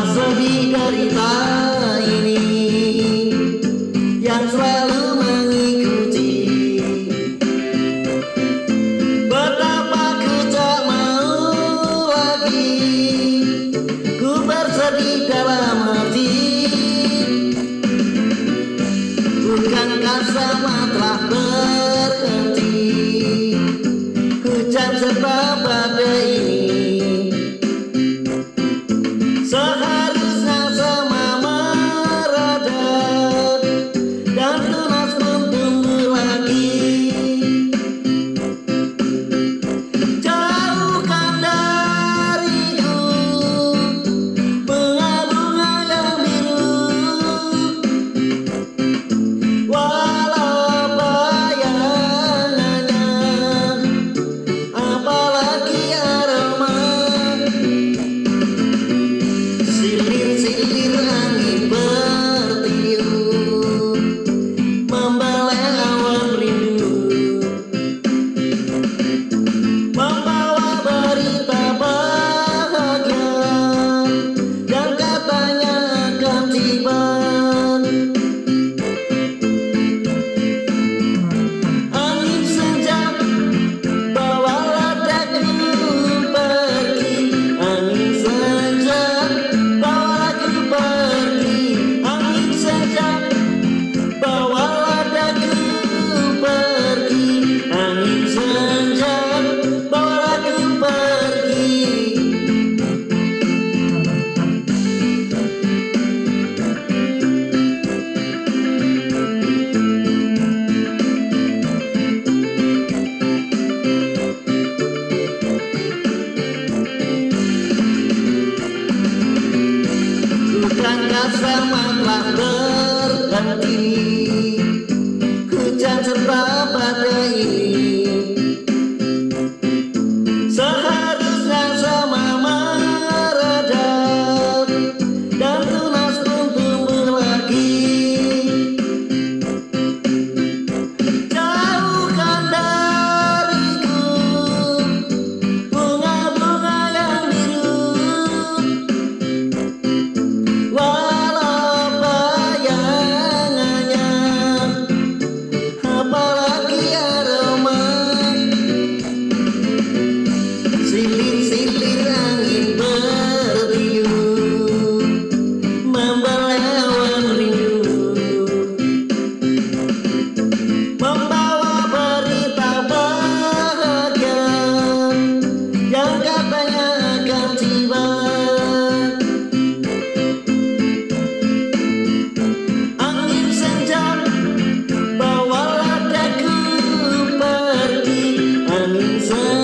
sedih derita ini yang selalu mengikuti. Betapa ku tak mau lagi ku bersedih dalam hati. Bukankah semua telah berhenti, hujan serta badai ini. Seharusnya semua mereda dan tunas pun tumbuh lagi. Jauhkan dariku bunga-bunga yang biru, walau bayangannya apalagi aroma. Silir-silir angin bertiup membelai awan rindu, membawa berita bahagia dan katanya akan tiba. Angin senja bawalah daku pergi, angin senja bawalah ku pergi, angin senja bawalah daku pergi, angin senja bawalah ku pergi. Bukankah semua telah berhenti, hujan serta badai ini. Seharusnya semua mereda dan tunas pun tumbuh lagi. Jauhkan dariku bunga-bunga yang biru, walau bayangannya apalagi aroma. Silir-silir angin bertiup membelai awan rindu, membawa berita bahagia yang katanya akan tiba. Angin senja bawalah daku pergi, angin senja